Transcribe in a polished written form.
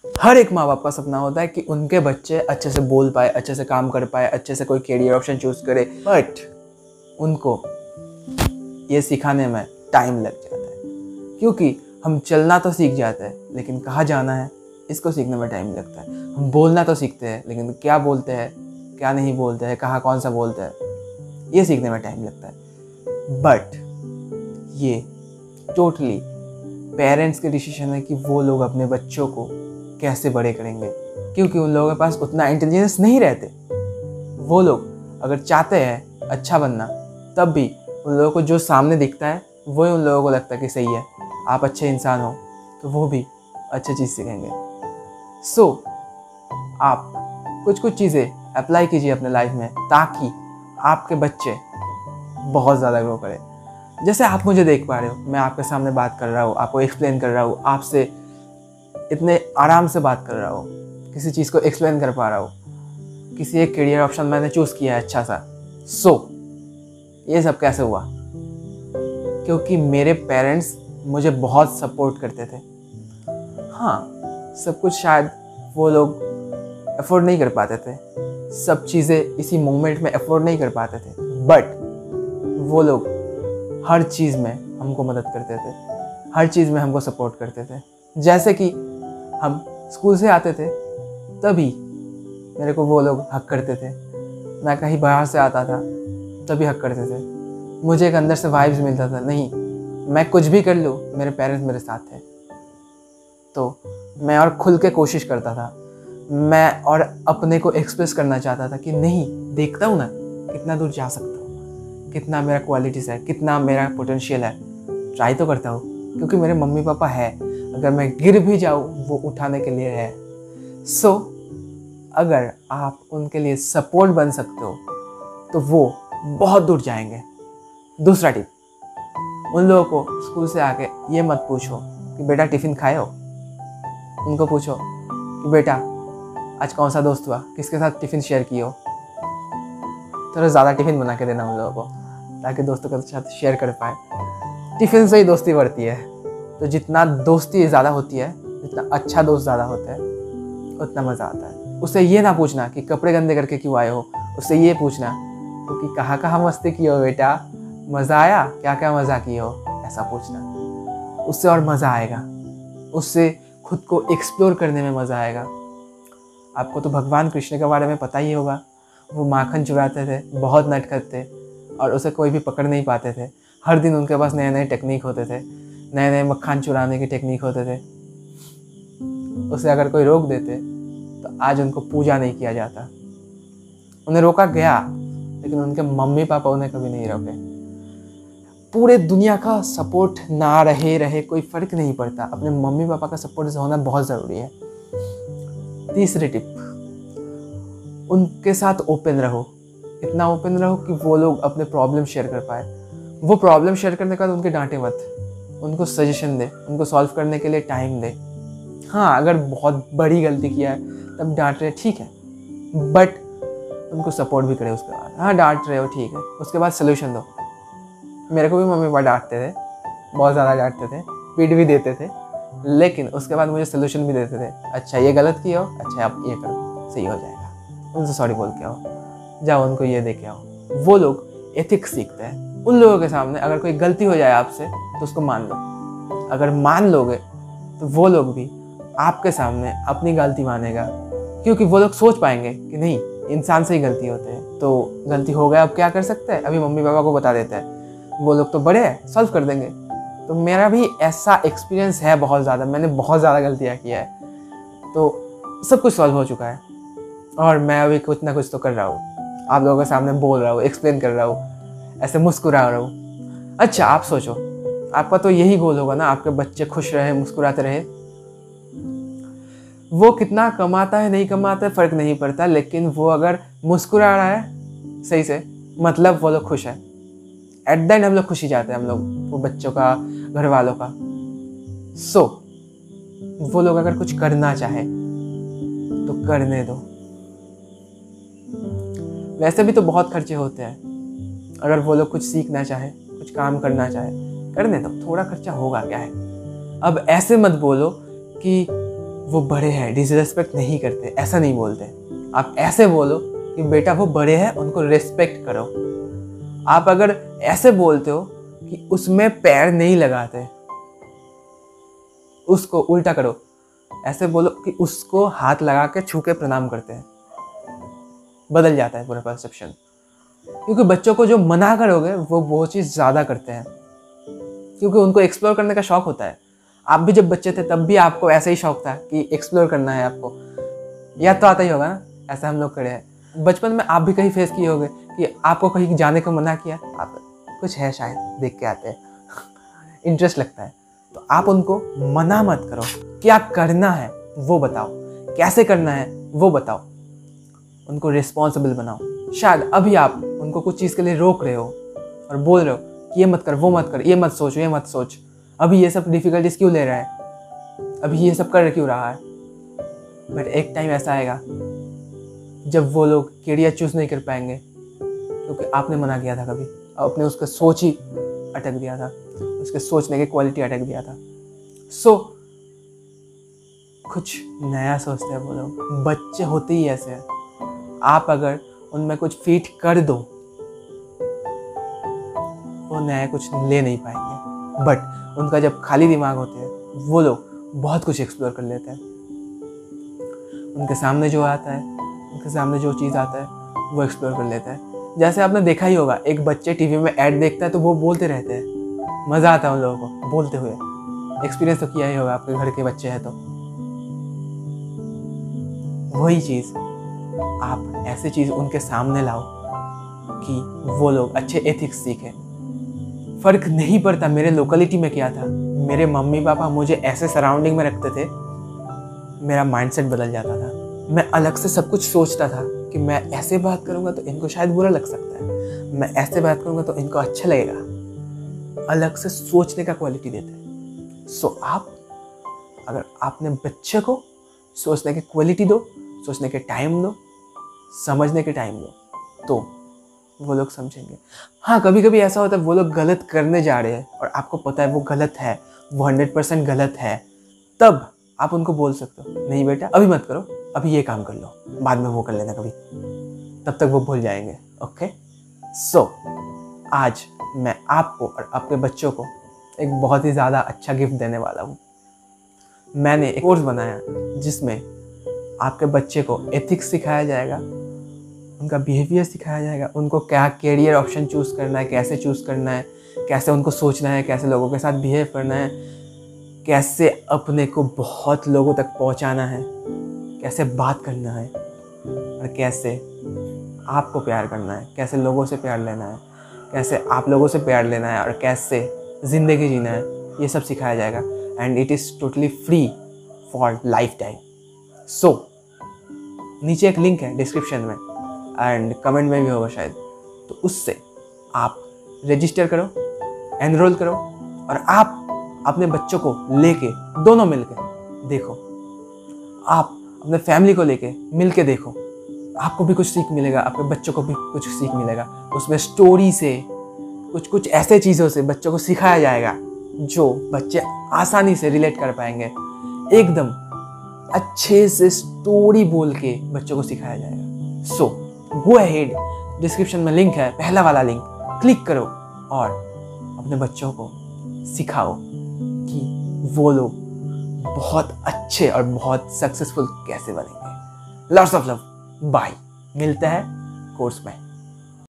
हर एक माँ बाप का सपना होता है कि उनके बच्चे अच्छे से बोल पाए, अच्छे से काम कर पाए, अच्छे से कोई कैरियर ऑप्शन चूज करे, बट उनको ये सिखाने में टाइम लग जाता है। क्योंकि हम चलना तो सीख जाते हैं लेकिन कहाँ जाना है इसको सीखने में टाइम लगता है। हम बोलना तो सीखते हैं लेकिन क्या बोलते हैं, क्या नहीं बोलते हैं, कहाँ कौन सा बोलते हैं, ये सीखने में टाइम लगता है। बट ये टोटली पेरेंट्स के डिसीजन है कि वो लोग अपने बच्चों को कैसे बड़े करेंगे, क्योंकि उन लोगों के पास उतना इंटेलिजेंस नहीं रहते। वो लोग अगर चाहते हैं अच्छा बनना, तब भी उन लोगों को जो सामने दिखता है वही उन लोगों को लगता है कि सही है, आप अच्छे इंसान हो, तो वो भी अच्छी चीज़ सीखेंगे। सो आप कुछ कुछ चीज़ें अप्लाई कीजिए अपने लाइफ में ताकि आपके बच्चे बहुत ज़्यादा ग्रो करें। जैसे आप मुझे देख पा रहे हो, मैं आपके सामने बात कर रहा हूँ, आपको एक्सप्लेन कर रहा हूँ, आपसे इतने आराम से बात कर रहा हूँ, किसी चीज़ को एक्सप्लेन कर पा रहा हूँ, किसी एक करियर ऑप्शन मैंने चूज़ किया है अच्छा सा। ये सब कैसे हुआ? क्योंकि मेरे पेरेंट्स मुझे बहुत सपोर्ट करते थे। हाँ, सब कुछ शायद वो लोग अफोर्ड नहीं कर पाते थे, सब चीज़ें इसी मोमेंट में अफोर्ड नहीं कर पाते थे, बट वो लोग हर चीज़ में हमको मदद करते थे, हर चीज़ में हमको सपोर्ट करते थे। जैसे कि हम स्कूल से आते थे तभी मेरे को वो लोग हक करते थे, मैं कहीं बाहर से आता था तभी हक करते थे। मुझे एक अंदर से वाइब्स मिलता था, नहीं मैं कुछ भी कर लूँ मेरे पेरेंट्स मेरे साथ थे, तो मैं और खुल के कोशिश करता था, मैं और अपने को एक्सप्रेस करना चाहता था कि नहीं, देखता हूँ ना कितना दूर जा सकता हूँ, कितना मेरा क्वालिटीज़ है, कितना मेरा पोटेंशियल है, ट्राई तो करता हूँ। क्योंकि मेरे मम्मी पापा है, अगर मैं गिर भी जाऊँ वो उठाने के लिए है। सो अगर आप उनके लिए सपोर्ट बन सकते हो तो वो बहुत दूर जाएंगे। दूसरा टिप, उन लोगों को स्कूल से आके ये मत पूछो कि बेटा टिफ़िन खाए हो, उनको पूछो कि बेटा आज कौन सा दोस्त हुआ, किसके साथ टिफ़िन शेयर किए हो। थोड़ा ज़्यादा टिफ़िन बना के देना उन लोगों को ताकि दोस्तों के साथ शेयर कर पाए। टिफ़िन से ही दोस्ती बढ़ती है, तो जितना दोस्ती ज़्यादा होती है, जितना अच्छा दोस्त ज़्यादा होता है, उतना मज़ा आता है। उससे ये ना पूछना कि कपड़े गंदे करके क्यों आए हो, उससे ये पूछना क्योंकि कहाँ कहाँ मस्ती की हो बेटा, मज़ा आया, क्या क्या मज़ा की हो, ऐसा पूछना। उससे और मज़ा आएगा, उससे खुद को एक्सप्लोर करने में मज़ा आएगा। आपको तो भगवान कृष्ण के बारे में पता ही होगा, वो माखन चुराते थे, बहुत नटखट थे और उसे कोई भी पकड़ नहीं पाते थे। हर दिन उनके पास नए नए टेक्निक होते थे, नए नए मक्खन चुराने के टेक्निक होते थे। उसे अगर कोई रोक देते तो आज उनको पूजा नहीं किया जाता। उन्हें रोका गया लेकिन उनके मम्मी पापा उन्हें कभी नहीं रोके। पूरे दुनिया का सपोर्ट ना रहे कोई फ़र्क नहीं पड़ता, अपने मम्मी पापा का सपोर्ट होना बहुत ज़रूरी है। तीसरी टिप, उनके साथ ओपन रहो, इतना ओपन रहो कि वो लोग अपने प्रॉब्लम शेयर कर पाए। वो प्रॉब्लम शेयर करने के बाद उनके डांटे मत, उनको सजेशन दे, उनको सॉल्व करने के लिए टाइम दे। हाँ, अगर बहुत बड़ी गलती किया है तब डांट रहे ठीक है, बट उनको सपोर्ट भी करे उसके बाद। हाँ, डांट रहे हो ठीक है, उसके बाद सोल्यूशन दो। मेरे को भी मम्मी पापा डांटते थे, बहुत ज़्यादा डांटते थे, पीट भी देते थे, लेकिन उसके बाद मुझे सोल्यूशन भी देते थे। अच्छा ये गलत किया हो, अच्छा आप ये करो, सही हो जाएगा, उनसे सॉरी बोल के आओ, जाओ उनको ये दे के आओ। वो लोग एथिक्स सीखते हैं। उन लोगों के सामने अगर कोई गलती हो जाए आपसे तो उसको मान लो। अगर मान लोगे तो वो लोग भी आपके सामने अपनी गलती मानेगा, क्योंकि वो लोग सोच पाएंगे कि नहीं, इंसान से ही गलती होते हैं, तो गलती हो गया अब क्या कर सकते हैं, अभी मम्मी पापा को बता देते हैं, वो लोग तो बड़े हैं, सॉल्व कर देंगे। तो मेरा भी ऐसा एक्सपीरियंस है बहुत ज़्यादा, मैंने बहुत ज़्यादा गलतियाँ किया है, तो सब कुछ सॉल्व हो चुका है और मैं अभी कुछ ना कुछ तो कर रहा हूँ, आप लोगों के सामने बोल रहा हूँ, एक्सप्लेन कर रहा हूँ, ऐसे मुस्कुरा रहा हूँ। अच्छा आप सोचो, आपका तो यही गोल होगा ना, आपके बच्चे खुश रहे, मुस्कुराते रहे। वो कितना कमाता है नहीं कमाता है फ़र्क नहीं पड़ता, लेकिन वो अगर मुस्कुरा रहा है सही से, मतलब वो लोग खुश है। एट द एंड हम लोग खुशी चाहते हैं, हम लोग, वो बच्चों का, घर वालों का। सो वो लोग अगर कुछ करना चाहे तो करने दो। वैसे भी तो बहुत खर्चे होते हैं, अगर वो लोग कुछ सीखना चाहे, कुछ काम करना चाहे, करने दो, थोड़ा खर्चा होगा क्या है। अब ऐसे मत बोलो कि वो बड़े हैं, डिसरिस्पेक्ट नहीं करते, ऐसा नहीं बोलते। आप ऐसे बोलो कि बेटा वो बड़े हैं, उनको रिस्पेक्ट करो। आप अगर ऐसे बोलते हो कि उसमें पैर नहीं लगाते, उसको उल्टा करो, ऐसे बोलो कि उसको हाथ लगा के छू के प्रणाम करते हैं, बदल जाता है पूरा परसेप्शन। क्योंकि बच्चों को जो मना करोगे वो चीज़ ज़्यादा करते हैं, क्योंकि उनको एक्सप्लोर करने का शौक होता है। आप भी जब बच्चे थे तब भी आपको ऐसा ही शौक था कि एक्सप्लोर करना है आपको, याद तो आता ही होगा ना, ऐसा हम लोग करे हैं। बचपन में आप भी कहीं फेस किए होंगे कि आपको कहीं जाने को मना किया, आप कुछ है शायद देख के आते हैं इंटरेस्ट लगता है, तो आप उनको मना मत करो। क्या करना है वो बताओ, कैसे करना है वो बताओ, उनको रिस्पॉन्सिबल बनाओ। शायद अभी आप उनको कुछ चीज़ के लिए रोक रहे हो और बोल रहे हो कि ये मत कर, वो मत कर, ये मत सोच, ये मत सोच, अभी ये सब डिफ़िकल्टीज क्यों ले रहा है, अभी ये सब कर क्यों रहा है। बट एक टाइम ऐसा आएगा जब वो लोग कैरियर चूज़ नहीं कर पाएंगे क्योंकि आपने मना किया था कभी, आपने उसका सोच ही अटक दिया था, उसके सोचने की क्वालिटी अटक दिया था। सो कुछ नया सोचते हैं वो लोग, बच्चे होते ही ऐसे हैं। आप अगर उनमें कुछ फीड कर दो वो नया कुछ ले नहीं पाएंगे, बट उनका जब खाली दिमाग होते हैं वो लोग बहुत कुछ एक्सप्लोर कर लेते हैं। उनके सामने जो आता है, उनके सामने जो चीज़ आता है वो एक्सप्लोर कर लेता है। जैसे आपने देखा ही होगा, एक बच्चे टीवी में ऐड देखता है तो वो बोलते रहते हैं, मज़ा आता है उन लोगों को बोलते हुए। एक्सपीरियंस तो किया ही होगा, आपके घर के बच्चे हैं तो। वही चीज़ आप ऐसे चीज़ उनके सामने लाओ कि वो लोग अच्छे एथिक्स सीखें। फ़र्क नहीं पड़ता मेरे लोकेलिटी में क्या था, मेरे मम्मी पापा मुझे ऐसे सराउंडिंग में रखते थे, मेरा माइंडसेट बदल जाता था। मैं अलग से सब कुछ सोचता था कि मैं ऐसे बात करूँगा तो इनको शायद बुरा लग सकता है, मैं ऐसे बात करूँगा तो इनको अच्छा लगेगा। अलग से सोचने का क्वालिटी देते हैं। सो आप अगर आपने बच्चे को सोचने की क्वालिटी दो, सोचने के टाइम दो, समझने के टाइम दो, तो वो लोग समझेंगे। हाँ, कभी कभी ऐसा होता है वो लोग गलत करने जा रहे हैं और आपको पता है वो गलत है, वो 100% गलत है, तब आप उनको बोल सकते हो नहीं बेटा अभी मत करो, अभी ये काम कर लो, बाद में वो कर लेना कभी, तब तक वो भूल जाएंगे। ओके, सो आज मैं आपको और आपके बच्चों को एक बहुत ही ज़्यादा अच्छा गिफ्ट देने वाला हूँ। मैंने एक कोर्स बनाया जिसमें आपके बच्चे को एथिक्स सिखाया जाएगा, उनका बिहेवियर सिखाया जाएगा, उनको क्या कैरियर ऑप्शन चूज़ करना है, कैसे चूज़ करना है, कैसे उनको सोचना है, कैसे लोगों के साथ बिहेव करना है, कैसे अपने को बहुत लोगों तक पहुंचाना है, कैसे बात करना है, और कैसे आपको प्यार करना है, कैसे लोगों से प्यार लेना है, कैसे आप लोगों से प्यार लेना है, और कैसे ज़िंदगी जीना है, ये सब सिखाया जाएगा। And it is totally free for life time. So नीचे एक लिंक है डिस्क्रिप्शन में एंड कमेंट में भी होगा शायद, तो उससे आप रजिस्टर करो, एनरोल करो, और आप अपने बच्चों को लेके दोनों मिलके देखो, आप अपने फैमिली को लेके मिलके देखो, आपको भी कुछ सीख मिलेगा, आपके बच्चों को भी कुछ सीख मिलेगा। उसमें स्टोरी से कुछ ऐसे चीज़ों से बच्चों को सिखाया जाएगा जो बच्चे आसानी से रिलेट कर पाएंगे। एकदम अच्छे से स्टोरी बोल के बच्चों को सिखाया जाएगा। सो गो अहेड, डिस्क्रिप्शन में लिंक है, पहला वाला लिंक क्लिक करो और अपने बच्चों को सिखाओ कि वो लोग बहुत अच्छे और बहुत सक्सेसफुल कैसे बनेंगे। लॉट्स ऑफ लव, बाय, मिलते हैं कोर्स में।